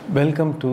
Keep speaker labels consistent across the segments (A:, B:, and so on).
A: Welcome to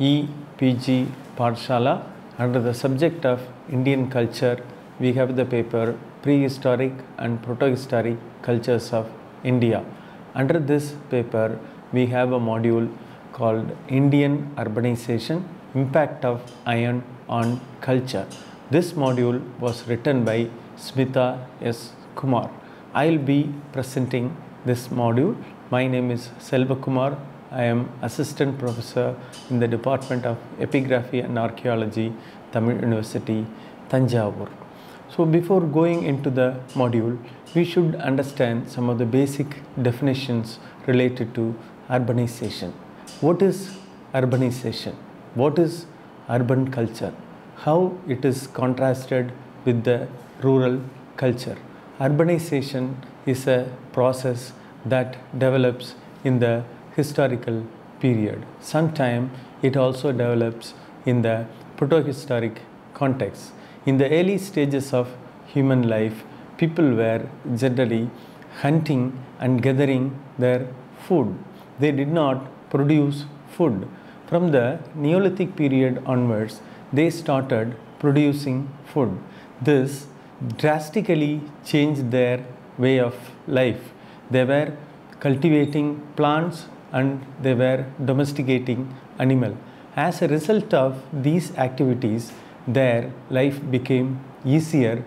A: EPG Pathshala. Under the subject of Indian culture, we have the paper Prehistoric and Protohistoric Cultures of India. Under this paper, we have a module called Indian Urbanization, Impact of Iron on Culture. This module was written by Smita S. Kumar. I will be presenting this module. My name is Selva Kumar. I am Assistant Professor in the Department of Epigraphy and Archaeology, Tamil University, Tanjavur. So before going into the module, we should understand some of the basic definitions related to urbanization. What is urbanization? What is urban culture? How it is contrasted with the rural culture? Urbanization is a process that develops in the historical period. Sometimes it also develops in the protohistoric context. In the early stages of human life, people were generally hunting and gathering their food. They did not produce food. From the Neolithic period onwards, they started producing food. This drastically changed their way of life. They were cultivating plants and they were domesticating animal. As a result of these activities, their life became easier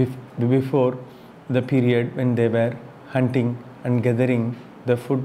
A: before the period when they were hunting and gathering the food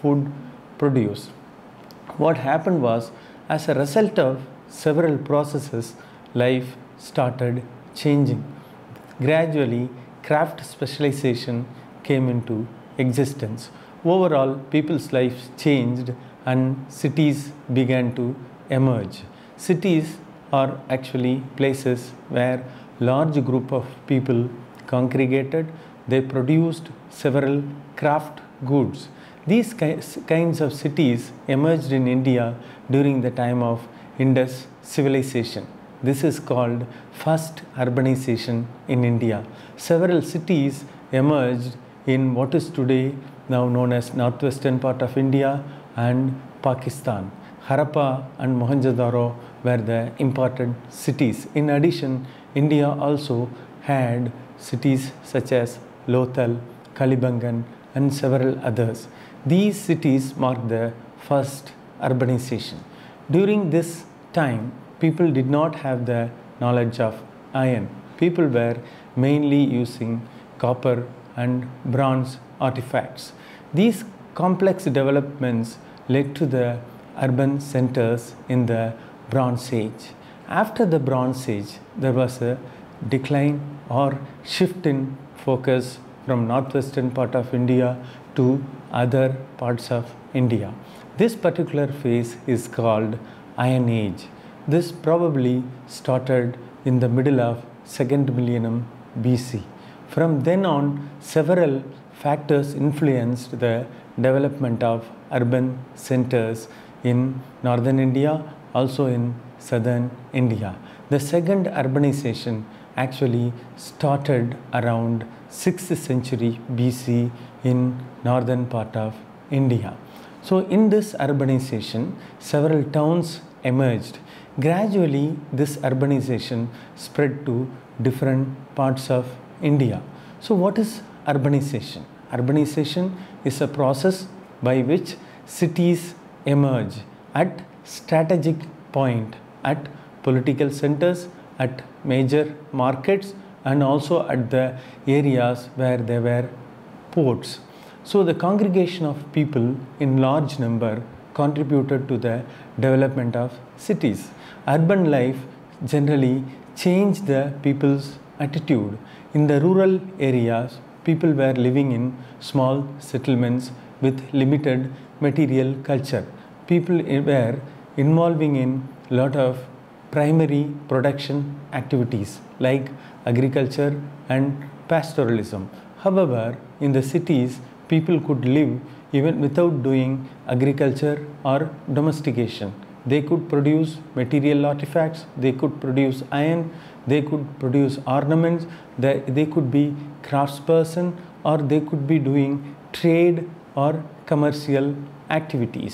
A: produced. What happened was, as a result of several processes, life started changing. Gradually, craft specialization came into existence. Overall, people's lives changed and cities began to emerge. Cities are actually places where large group of people congregated. They produced several craft goods. These kinds of cities emerged in India during the time of Indus civilization. This is called first urbanization in India. Several cities emerged in what is today now known as northwestern part of India and Pakistan. Harappa and Mohenjo-daro were the important cities. In addition, India also had cities such as Lothal, Kalibangan and several others. These cities marked the first urbanization. During this time, people did not have the knowledge of iron. People were mainly using copper and bronze artifacts. These complex developments led to the urban centers in the Bronze Age. After the Bronze Age, there was a decline or shift in focus from northwestern part of India to other parts of India. This particular phase is called Iron Age. This probably started in the middle of 2nd millennium BC. From then on, several factors influenced the development of urban centers in northern India, also in southern India. The second urbanization actually started around 6th century BC in northern part of India. So in this urbanization, several towns emerged. Gradually, this urbanization spread to different parts of India. So what is urbanization? Urbanization is a process by which cities emerge at strategic point, at political centers, at major markets and also at the areas where there were ports. So the congregation of people in large number contributed to the development of cities. Urban life generally changed the people's attitude. In the rural areas, people were living in small settlements with limited material culture. People were involving in a lot of primary production activities like agriculture and pastoralism. However, in the cities, people could live even without doing agriculture or domestication. They could produce material artifacts, they could produce iron, they could produce ornaments, they could be craftsperson or they could be doing trade or commercial activities.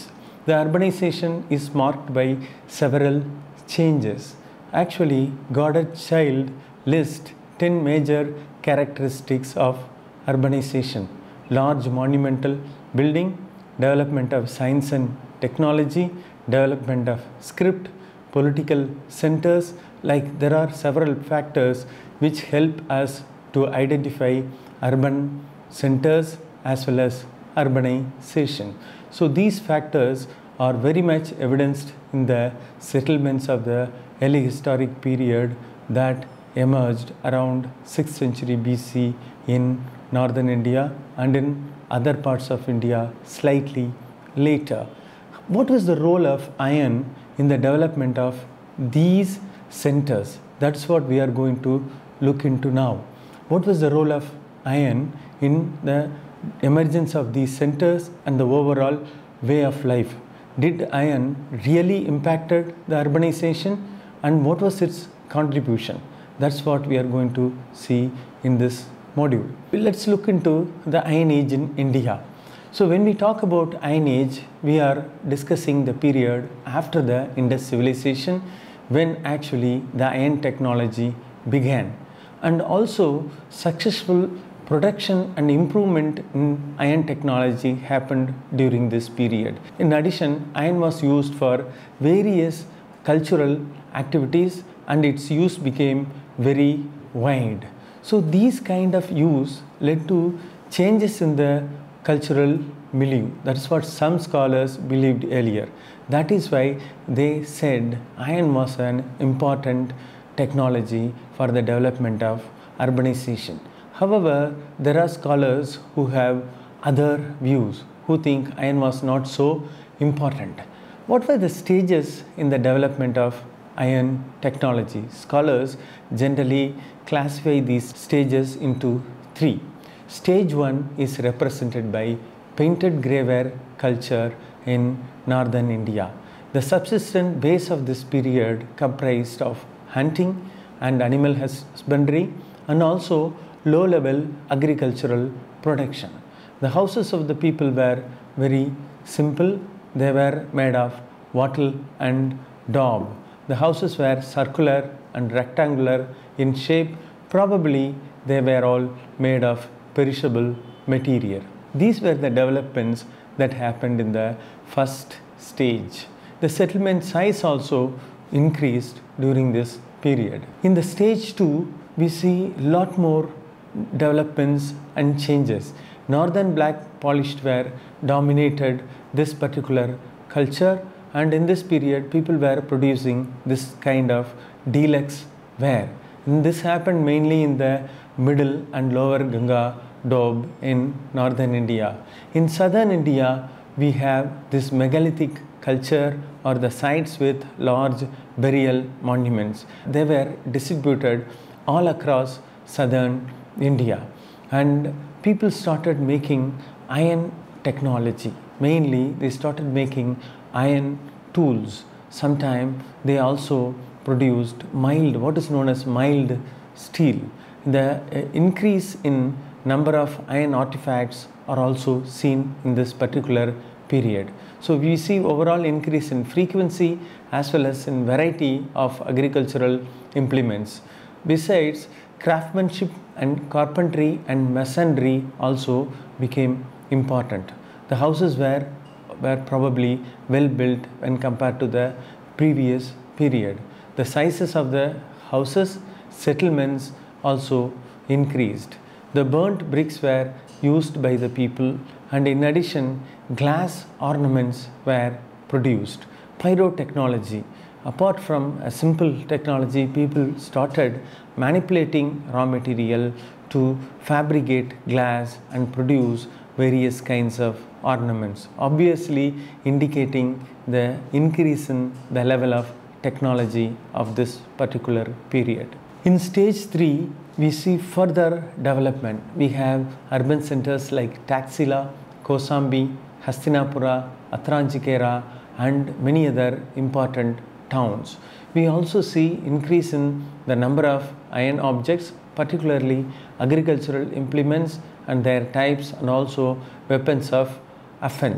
A: the urbanization is marked by several changes. Actually, Goddard Child lists 10 major characteristics of urbanization: large monumental building, development of science and technology, development of script, political centers. Like, there are several factors which help us to identify urban centers as well as urbanization. So these factors are very much evidenced in the settlements of the early historic period that emerged around 6th century BC in northern India and in other parts of India slightly later. What was the role of iron in the development of these centers? That's what we are going to look into now. What was the role of iron in the emergence of these centers and the overall way of life? Did iron really impacted the urbanization, and what was its contribution? That's what we are going to see in this module. Let's look into the Iron Age in India. So when we talk about Iron Age, we are discussing the period after the Indus civilization, when actually the iron technology began, and also successful production and improvement in iron technology happened during this period. In addition, iron was used for various cultural activities and its use became very wide. So these kind of use led to changes in the cultural milieu. That is what some scholars believed earlier. That is why they said iron was an important technology for the development of urbanization. However, there are scholars who have other views, who think iron was not so important. What were the stages in the development of iron technology? Scholars generally classify these stages into three. Stage 1 is represented by painted graveware culture in northern India. The subsistent base of this period comprised of hunting and animal husbandry and also low-level agricultural production. The houses of the people were very simple. They were made of wattle and daub. The houses were circular and rectangular in shape. Probably they were all made of perishable material. These were the developments that happened in the first stage. The settlement size also increased during this period. In the stage 2, we see a lot more developments and changes. Northern black polished ware dominated this particular culture, and in this period people were producing this kind of deluxe ware. And this happened mainly in the middle and lower Ganga Doab in northern India. In southern India, we have this megalithic culture or the sites with large burial monuments. They were distributed all across southern India, and people started making iron technology. Mainly they started making iron tools. Sometimes they also produced what is known as mild steel. The increase in number of iron artifacts are also seen in this particular period. So we see overall increase in frequency as well as in variety of agricultural implements. Besides, craftsmanship and carpentry and masonry also became important. The houses were probably well built when compared to the previous period. The sizes of the houses, settlements also increased. The burnt bricks were used by the people, and in addition, glass ornaments were produced. Pyrotechnology. Apart from a simple technology, people started manipulating raw material to fabricate glass and produce various kinds of ornaments, obviously indicating the increase in the level of technology of this particular period. In stage 3, we see further development. We have urban centers like Taxila, Kosambi, Hastinapura, Atranjikera, and many other important towns. We also see increase in the number of iron objects, particularly agricultural implements and their types, and also weapons of offense.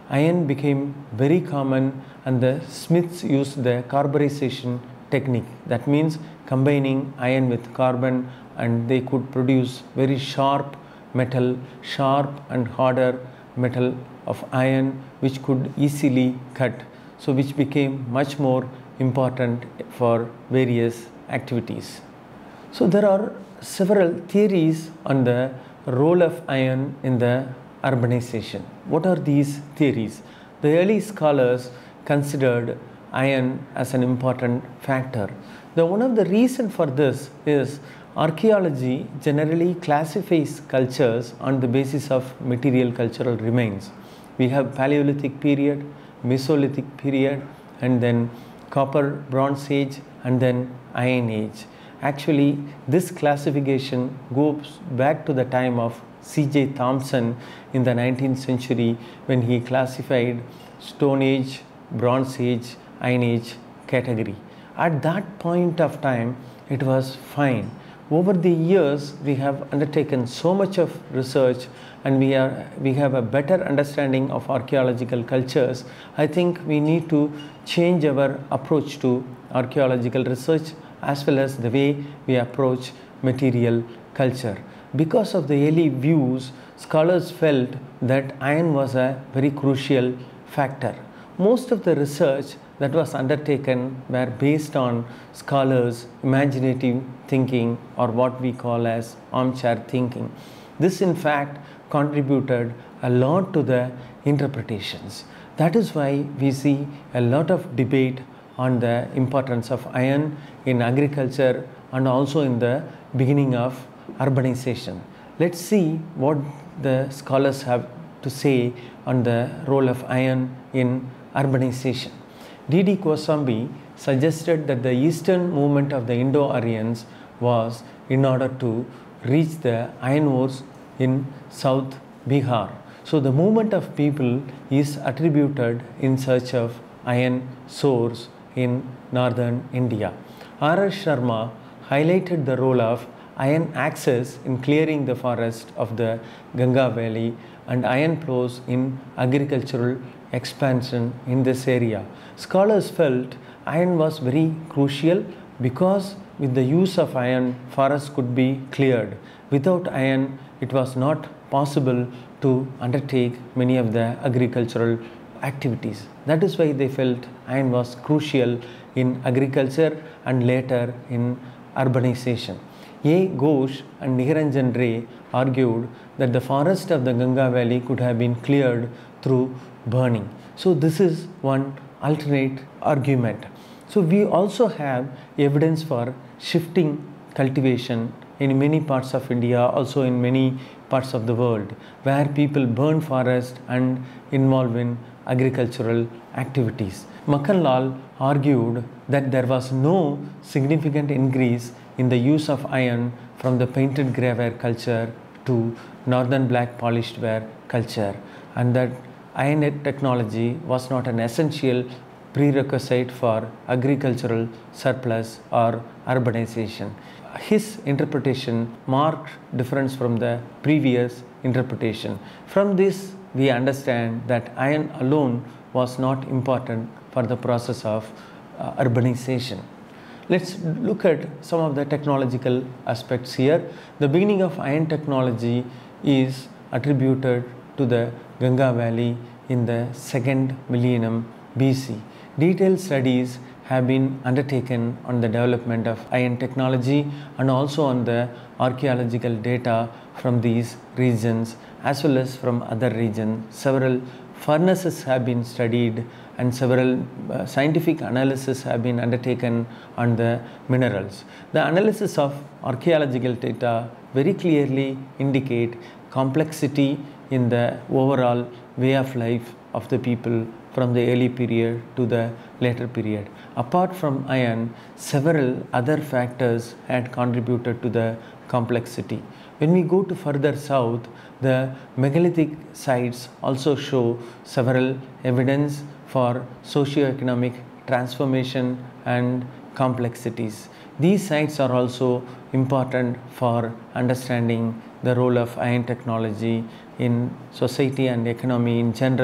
A: iron became very common, and the smiths used the carburization technique. That means combining iron with carbon, and they could produce very sharp metal, sharp and harder metal of iron, which could easily cut. So which became much more important for various activities. So there are several theories on the role of iron in the urbanization. What are these theories? The early scholars considered iron as an important factor. One of the reasons for this is archaeology generally classifies cultures on the basis of material cultural remains. We have Paleolithic period, Mesolithic period, and then Copper Bronze Age, and then Iron Age. Actually, this classification goes back to the time of C.J. Thomson in the 19th century, when he classified Stone Age, Bronze Age, Iron Age category. At that point of time, it was fine. Over the years, we have undertaken so much of research, and we have a better understanding of archaeological cultures. I think we need to change our approach to archaeological research as well as the way we approach material culture. Because of the early views, scholars felt that iron was a very crucial factor. Most of the research that was undertaken were based on scholars' imaginative thinking, or what we call as armchair thinking. This in fact contributed a lot to the interpretations. That is why we see a lot of debate on the importance of iron in agriculture and also in the beginning of urbanization. Let's see what the scholars have to say on the role of iron in urbanization. D.D. Kosambi suggested that the eastern movement of the Indo-Aryans was in order to reach the iron ores in South Bihar. So the movement of people is attributed in search of iron source in northern India. R. S. Sharma highlighted the role of iron access in clearing the forest of the Ganga Valley and iron flows in agricultural expansion in this area. Scholars felt iron was very crucial because with the use of iron, forests could be cleared. Without iron, it was not possible to undertake many of the agricultural activities. That is why they felt iron was crucial in agriculture and later in urbanization. A. Ghosh and Niranjan Ray argued that the forest of the Ganga Valley could have been cleared through burning. So this is one alternate argument. So we also have evidence for shifting cultivation in many parts of India, also in many parts of the world, where people burn forest and involve in agricultural activities. Makanlal argued that there was no significant increase in the use of iron from the painted grey ware culture to northern black polished ware culture, and that iron technology was not an essential prerequisite for agricultural surplus or urbanization. His interpretation marked difference from the previous interpretation. From this, we understand that iron alone was not important for the process of urbanization. Let's look at some of the technological aspects here. The beginning of iron technology is attributed to the Ganga Valley in the 2nd millennium BC. Detailed studies have been undertaken on the development of iron technology and also on the archaeological data from these regions as well as from other regions. Several furnaces have been studied and several scientific analysis have been undertaken on the minerals. The analysis of archaeological data very clearly indicate complexity in the overall way of life of the people from the early period to the later period. Apart from iron, several other factors had contributed to the complexity. When we go to further south, the megalithic sites also show several evidence for socio-economic transformation and complexities. These sites are also important for understanding the role of iron technology in society and economy in general,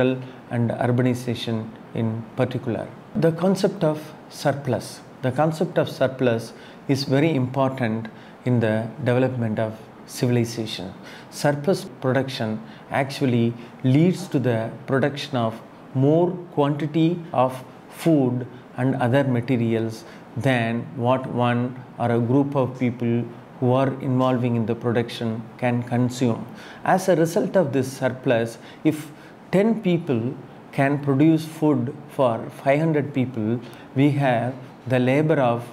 A: and urbanization in particular. The concept of surplus. The concept of surplus is very important in the development of civilization. Surplus production actually leads to the production of more quantity of food and other materials than what one or a group of people who are involving in the production can consume. As a result of this surplus, if 10 people can produce food for 500 people, we have the labor of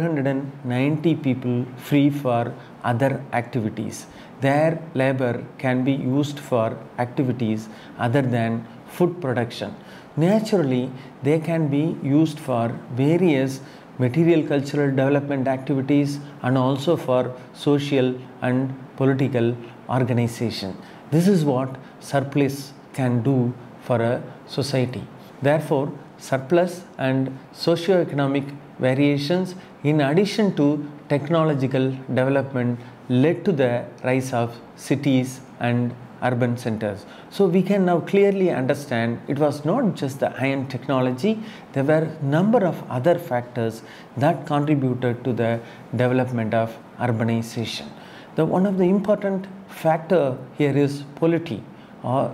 A: 490 people free for other activities. Their labor can be used for activities other than food production. Naturally, they can be used for various material cultural development activities and also for social and political organization. This is what surplus can do for a society. Therefore, surplus and socio-economic variations in addition to technological development led to the rise of cities and urban centers. So we can now clearly understand it was not just the iron technology, there were a number of other factors that contributed to the development of urbanization. One of the important factor here is polity or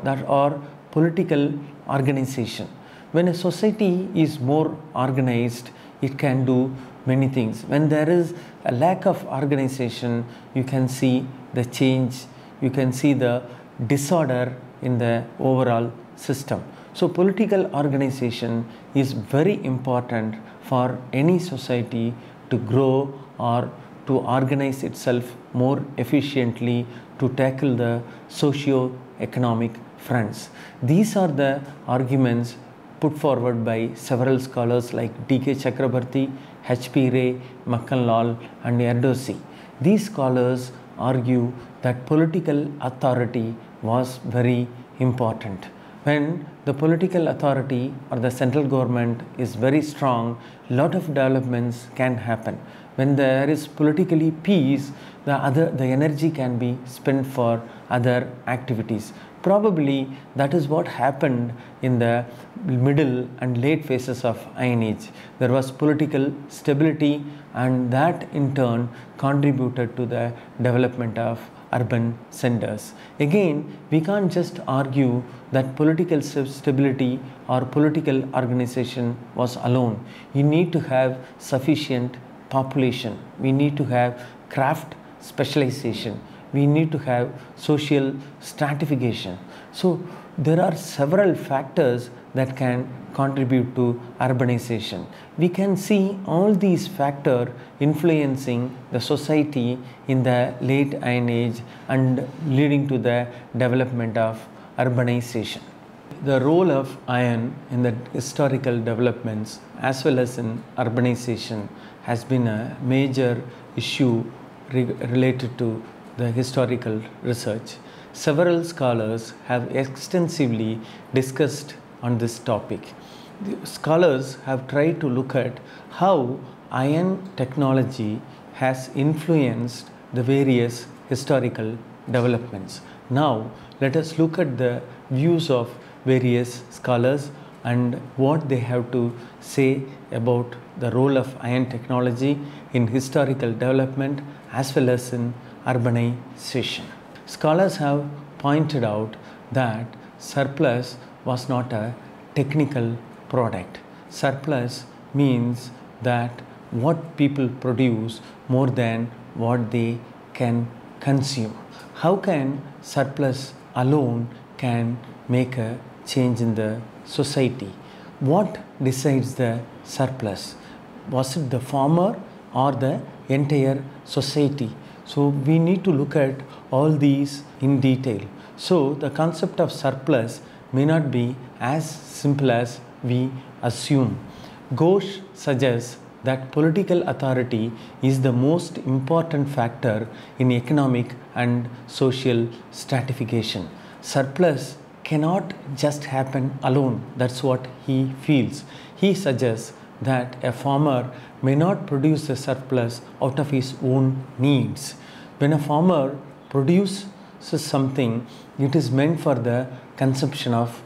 A: political organization. When a society is more organized, it can do many things. When there is a lack of organization, you can see the change, you can see the disorder in the overall system. So political organization is very important for any society to grow or to organize itself more efficiently to tackle the socio-economic fronts. These are the arguments put forward by several scholars like D.K. Chakrabarty, H.P. Ray, Makan-Lal and Erdős. These scholars argue that political authority was very important. When the political authority or the central government is very strong, lot of developments can happen. When there is politically peace, the energy can be spent for other activities. Probably that is what happened in the middle and late phases of Iron Age. There was political stability and that in turn contributed to the development of urban centers. Again, we can't just argue that political stability or political organization was alone. You need to have sufficient population. We need to have craft specialization. We need to have social stratification. So there are several factors that can contribute to urbanization. We can see all these factors influencing the society in the late Iron Age and leading to the development of urbanization. The role of iron in the historical developments as well as in urbanization has been a major issue related to the historical research. Several scholars have extensively discussed on this topic. The scholars have tried to look at how iron technology has influenced the various historical developments. Now, let us look at the views of various scholars and what they have to say about the role of iron technology in historical development as well as in urbanization. Scholars have pointed out that surplus was not a technical product. Surplus means that what people produce more than what they can consume. How can surplus alone can make a change in the society? What decides the surplus? Was it the farmer or the entire society? So we need to look at all these in detail. So the concept of surplus may not be as simple as we assume. Ghosh suggests that political authority is the most important factor in economic and social stratification. Surplus cannot just happen alone. That's what he feels. He suggests that a farmer may not produce a surplus out of his own needs. When a farmer produces something, it is meant for the consumption of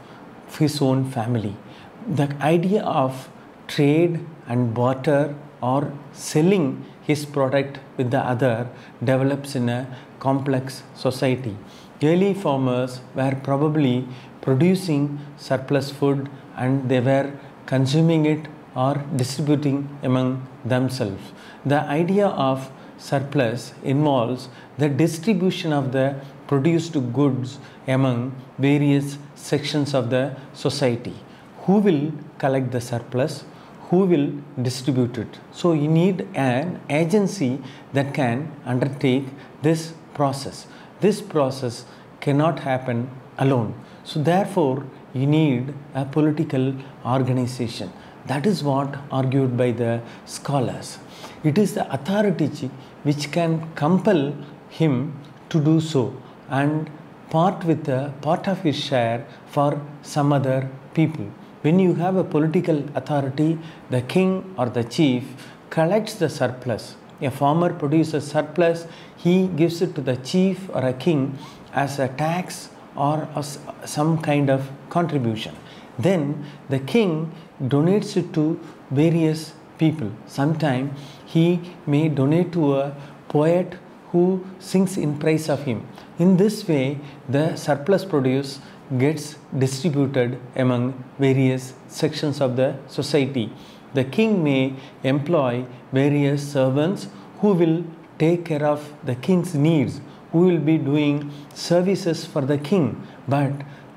A: his own family. The idea of trade and barter or selling his product with the other develops in a complex society. Early farmers were probably producing surplus food and they were consuming it or distributing among themselves. The idea of surplus involves the distribution of the produced goods among various sections of the society. Who will collect the surplus? Who will distribute it? So you need an agency that can undertake this process. This process cannot happen alone. So therefore you need a political organization. That is what argued by the scholars. It is the authority which can compel him to do so and part with a part of his share for some other people. When you have a political authority, the king or the chief collects the surplus. A farmer produces surplus, he gives it to the chief or a king as a tax or as some kind of contribution. Then the king donates it to various people. Sometimes he may donate to a poet who sings in praise of him. In this way, the surplus produce gets distributed among various sections of the society. The king may employ various servants who will take care of the king's needs, who will be doing services for the king. But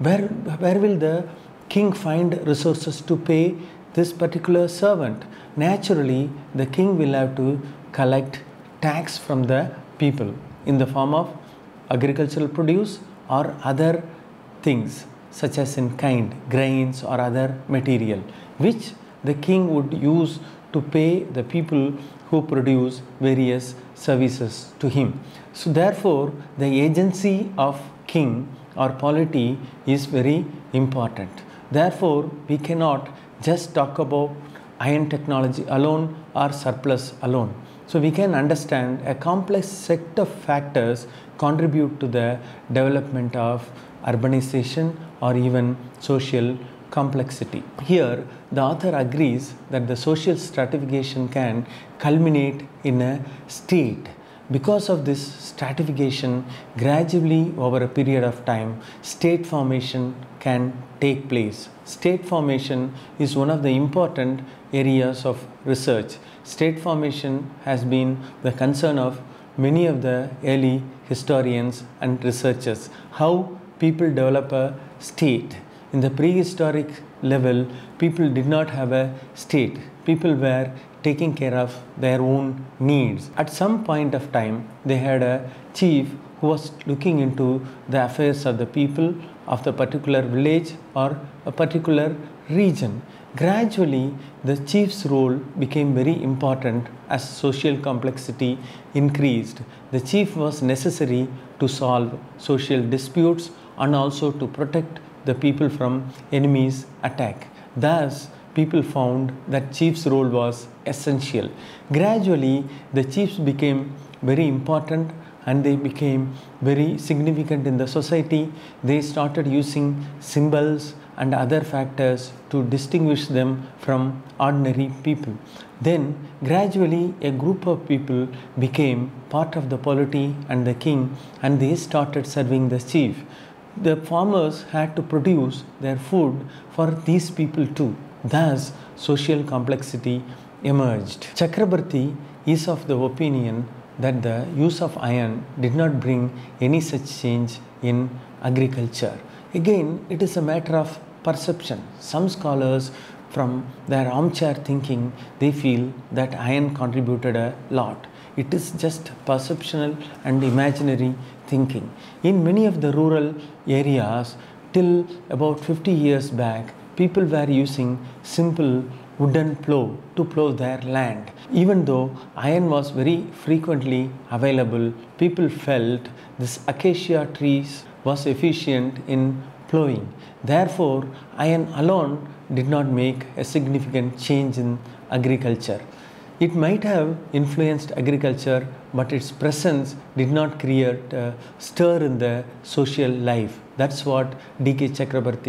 A: where will the king find resources to pay this particular servant? Naturally, the king will have to collect tax from the people in the form of agricultural produce or other things such as in kind, grains or other material, which the king would use to pay the people who produce various services to him. So therefore, the agency of king or polity is very important. Therefore, we cannot just talk about iron technology alone or surplus alone. So we can understand a complex set of factors contribute to the development of urbanization or even social complexity. Here, the author agrees that the social stratification can culminate in a state. Because of this stratification, gradually over a period of time, state formation can take place. State formation is one of the important areas of research. State formation has been the concern of many of the early historians and researchers. How people develop a state. In the prehistoric level, people did not have a state. People were taking care of their own needs. At some point of time, they had a chief who was looking into the affairs of the people of the particular village or a particular region. Gradually, the chief's role became very important as social complexity increased. The chief was necessary to solve social disputes and also to protect the people from enemies' attack. Thus, people found that chief's role was essential. Gradually, the chiefs became very important and they became very significant in the society. They started using symbols and other factors to distinguish them from ordinary people. Then gradually a group of people became part of the polity and the king, and they started serving the chief. The farmers had to produce their food for these people too. Thus, social complexity emerged. Chakrabarti is of the opinion that the use of iron did not bring any such change in agriculture. Again, it is a matter of perception. Some scholars, from their armchair thinking, they feel that iron contributed a lot. It is just perceptual and imaginary thinking. In many of the rural areas, till about 50 years back, people were using simple wooden plow to plow their land. Even though iron was very frequently available, people felt this acacia trees was efficient in plowing. Therefore, iron alone did not make a significant change in agriculture. It might have influenced agriculture, but its presence did not create a stir in the social life. That's what D.K. Chakrabarti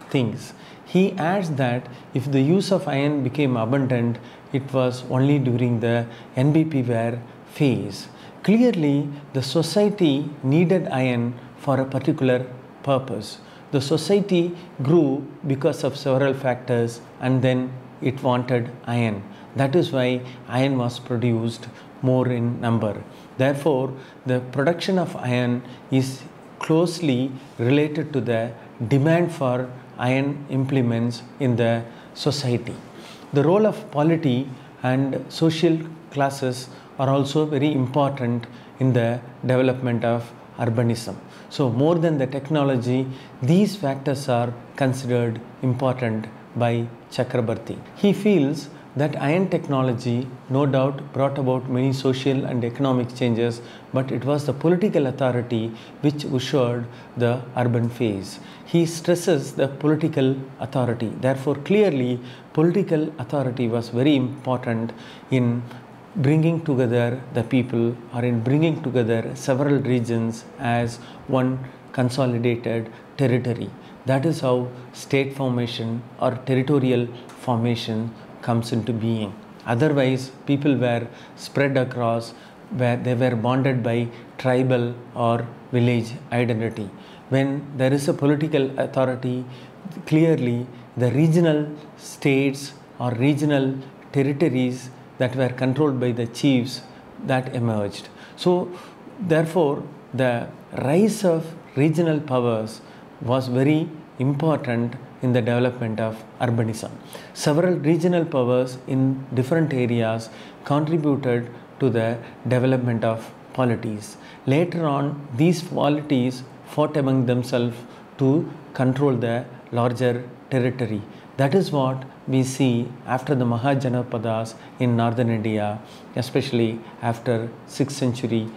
A: things. He adds that if the use of iron became abundant, it was only during the NBP wear phase. Clearly, the society needed iron for a particular purpose. The society grew because of several factors, and then it wanted iron. That is why iron was produced more in number. Therefore, the production of iron is closely related to the demand for iron implements in the society. The role of polity and social classes are also very important in the development of urbanism. So more than the technology, these factors are considered important by Chakrabarti. He feels that iron technology no doubt brought about many social and economic changes, but it was the political authority which ushered the urban phase. He stresses the political authority. Therefore, clearly, political authority was very important in bringing together the people, or in bringing together several regions as one consolidated territory. That is how state formation or territorial formation comes into being. Otherwise, people were spread across, where they were bonded by tribal or village identity. When there is a political authority, clearly the regional states or regional territories that were controlled by the chiefs that emerged. So therefore, the rise of regional powers was very important in the development of urbanism. Several regional powers in different areas contributed to the development of polities. Later on, these polities fought among themselves to control the larger territory. That is what we see after the Mahajanapadas in northern India, especially after 6th century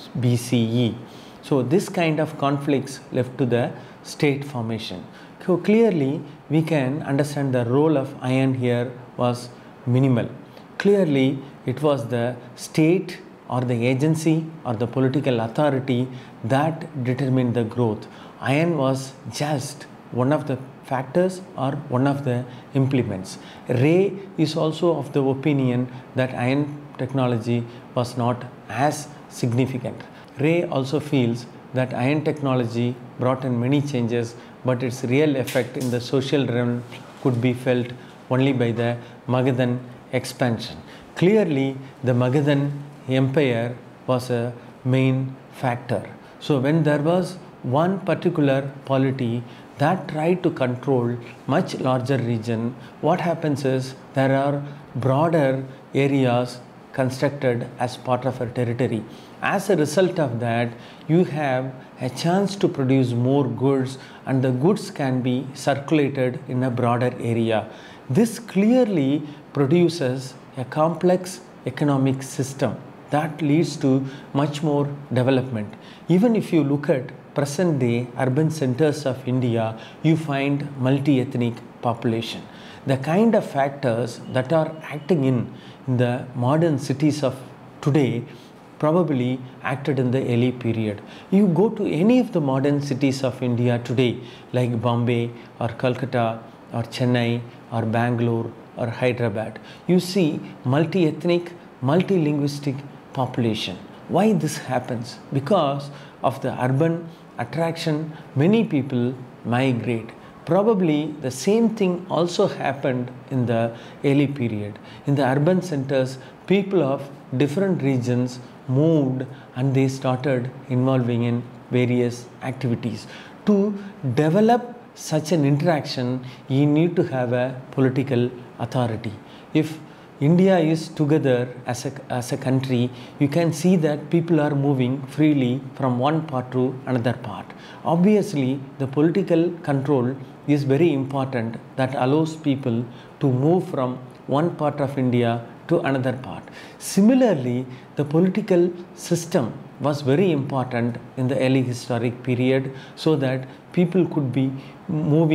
A: BCE. So this kind of conflicts left to the state formation. So clearly we can understand the role of iron here was minimal. Clearly it was the state or the agency or the political authority that determined the growth. Iron was just one of the factors or one of the implements. Ray is also of the opinion that iron technology was not as significant. Ray also feels that iron technology brought in many changes, but its real effect in the social realm could be felt only by the Magadhan expansion. Clearly, the Magadhan Empire was a main factor. So when there was one particular polity that tried to control much larger region, what happens is there are broader areas constructed as part of a territory. As a result of that, you have a chance to produce more goods, and the goods can be circulated in a broader area. This clearly produces a complex economic system that leads to much more development. Even if you look at present day urban centers of India, you find multi-ethnic population. The kind of factors that are acting in the modern cities of today probably acted in the early period. You go to any of the modern cities of India today, like Bombay or Calcutta or Chennai or Bangalore or Hyderabad, you see multi-ethnic, multilinguistic population. Why this happens? Because of the urban attraction, many people migrate. Probably the same thing also happened in the early period. In the urban centers, people of different regions moved and they started involving in various activities. To develop such an interaction, you need to have a political authority. If India is together as a country, you can see that people are moving freely from one part to another part. Obviously, the political control is very important that allows people to move from one part of India to another part. Similarly, the political system was very important in the early historic period so that people could be moving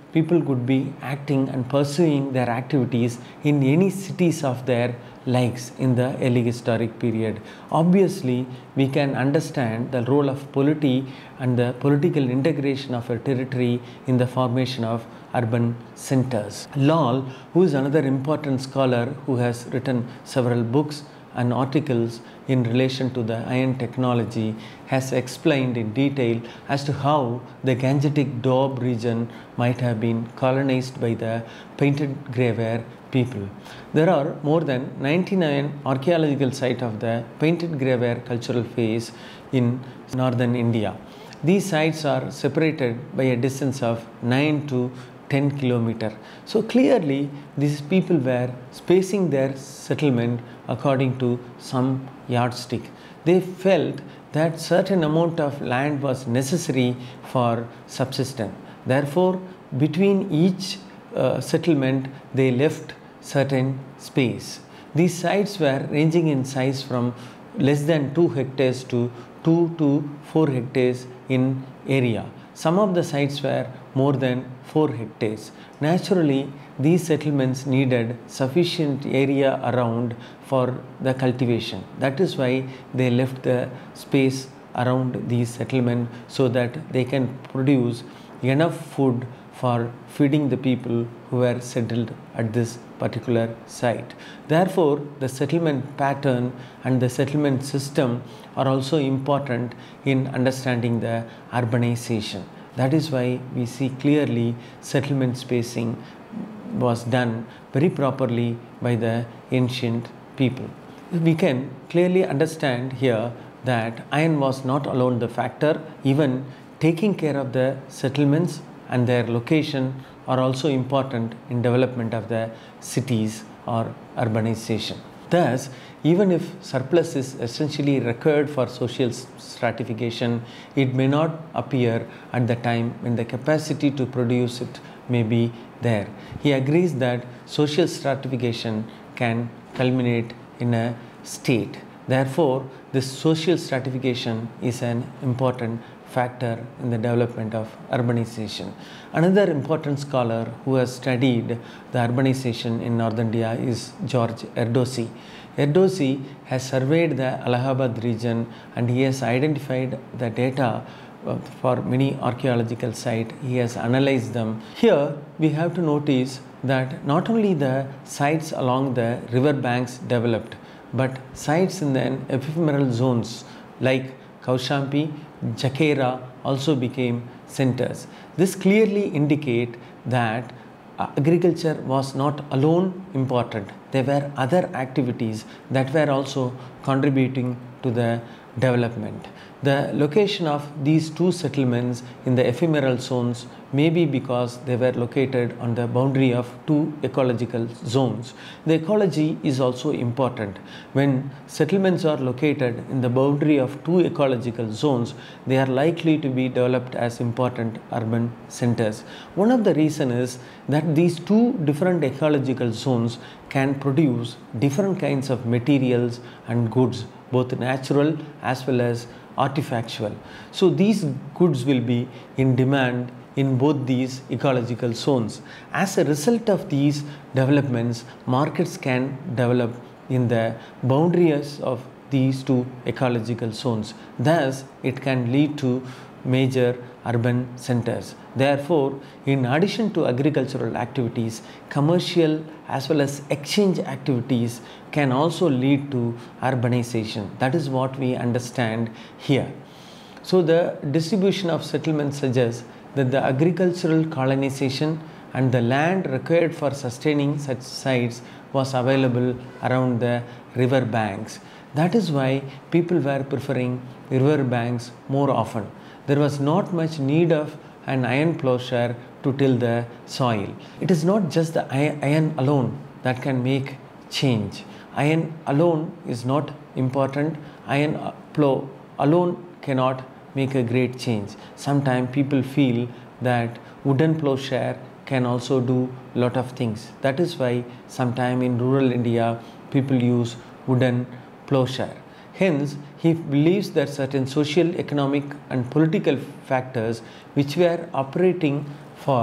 A: people could be acting and pursuing their activities in any cities of their likes in the early historic period. Obviously, we can understand the role of polity and the political integration of a territory in the formation of urban centers. Lal, who is another important scholar who has written several books and articles in relation to the iron technology, has explained in detail as to how the Gangetic Doab region might have been colonized by the painted grey ware people. There are more than 99 archaeological sites of the painted grey ware cultural phase in northern India. These sites are separated by a distance of 9 to 10 kilometers. So clearly these people were spacing their settlement according to some yardstick. They felt that certain amount of land was necessary for subsistence. Therefore, between each settlement they left certain space. These sites were ranging in size from less than 2 hectares to 2 to 4 hectares in area. Some of the sites were more than 4 hectares. Naturally, these settlements needed sufficient area around for the cultivation. That is why they left the space around these settlements so that they can produce enough food for feeding the people who were settled at this particular site. Therefore, the settlement pattern and the settlement system are also important in understanding the urbanization. That is why we see clearly settlement spacing was done very properly by the ancient people. We can clearly understand here that iron was not alone the factor. Even taking care of the settlements and their location are also important in development of the cities or urbanization. Thus, even if surplus is essentially required for social stratification, it may not appear at the time when the capacity to produce it may be there. He agrees that social stratification can culminate in a state. Therefore, this social stratification is an important factor in the development of urbanization. Another important scholar who has studied the urbanization in North India is George Erdosy. Erdosy has surveyed the Allahabad region and he has identified the data for many archaeological sites. He has analyzed them. Here we have to notice that not only the sites along the river banks developed, but sites in the ephemeral zones like Kaushambi, Jakera also became centers. This clearly indicates that agriculture was not alone important. There were other activities that were also contributing to the development. The location of these two settlements in the ephemeral zones may be because they were located on the boundary of two ecological zones. The ecology is also important. When settlements are located in the boundary of two ecological zones, they are likely to be developed as important urban centers. One of the reasons is that these two different ecological zones can produce different kinds of materials and goods, both natural as well as artifactual. So these goods will be in demand in both these ecological zones. As a result of these developments, markets can develop in the boundaries of these two ecological zones. Thus, it can lead to major urban centers. Therefore, in addition to agricultural activities, commercial as well as exchange activities can also lead to urbanization. That is what we understand here. So, the distribution of settlements suggests that the agricultural colonization and the land required for sustaining such sites was available around the river banks. That is why people were preferring river banks more often. There was not much need of an iron plowshare to till the soil. It is not just the iron alone that can make change. Iron alone is not important. Iron plow alone cannot make a great change. Sometimes people feel that wooden plowshare can also do a lot of things. That is why sometimes in rural India people use wooden plowshare. Hence, he believes that certain social, economic and political factors which were operating for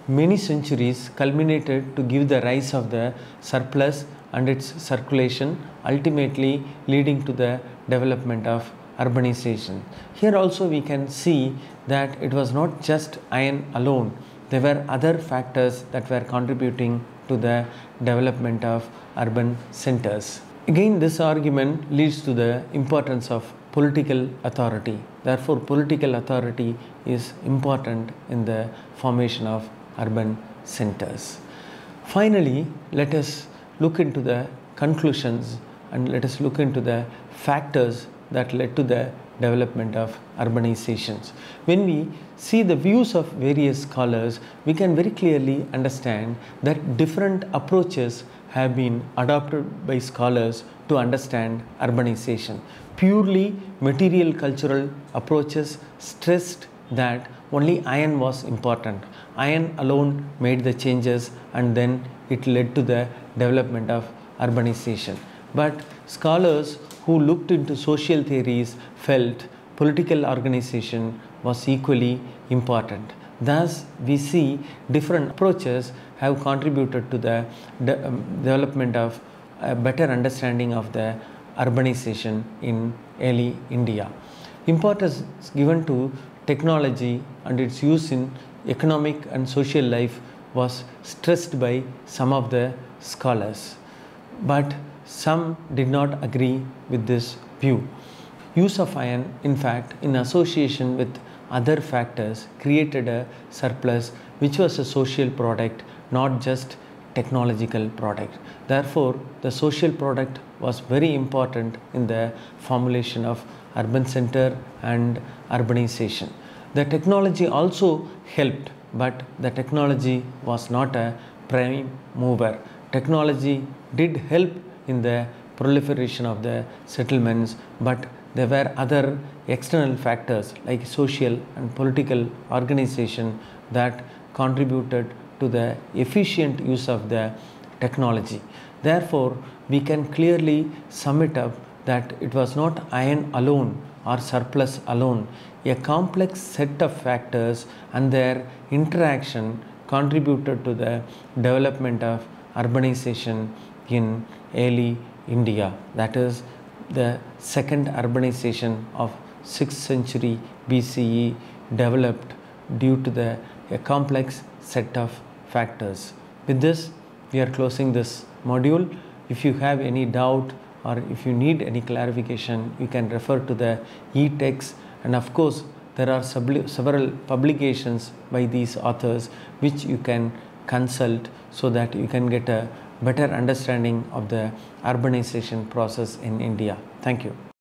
A: many centuries culminated to give the rise of the surplus and its circulation, ultimately leading to the development of urbanization. Here also we can see that it was not just iron alone. There were other factors that were contributing to the development of urban centers. Again, this argument leads to the importance of political authority. Therefore, political authority is important in the formation of urban centers. Finally, let us look into the conclusions and let us look into the factors that led to the development of urbanizations. When we see the views of various scholars, we can very clearly understand that different approaches have been adopted by scholars to understand urbanization. Purely material cultural approaches stressed that only iron was important. Iron alone made the changes and then it led to the development of urbanization. But scholars who looked into social theories felt political organization was equally important. Thus, we see different approaches have contributed to the development of a better understanding of the urbanization in early India. Importance given to technology and its use in economic and social life was stressed by some of the scholars, but some did not agree with this view. Use of iron, in fact, in association with other factors, created a surplus which was a social product, not just technological product. Therefore, the social product was very important in the formulation of urban center and urbanization. The technology also helped, but the technology was not a prime mover. Technology did help in the proliferation of the settlements, but there were other external factors like social and political organization that contributed to the efficient use of the technology. Therefore, we can clearly sum it up that it was not iron alone or surplus alone. A complex set of factors and their interaction contributed to the development of urbanization in early India. That is, the second urbanization of 6th century BCE developed due to a complex set of factors. With this, we are closing this module. If you have any doubt or if you need any clarification, you can refer to the e-text, and of course there are several publications by these authors which you can consult so that you can get a better understanding of the urbanization process in India. Thank you.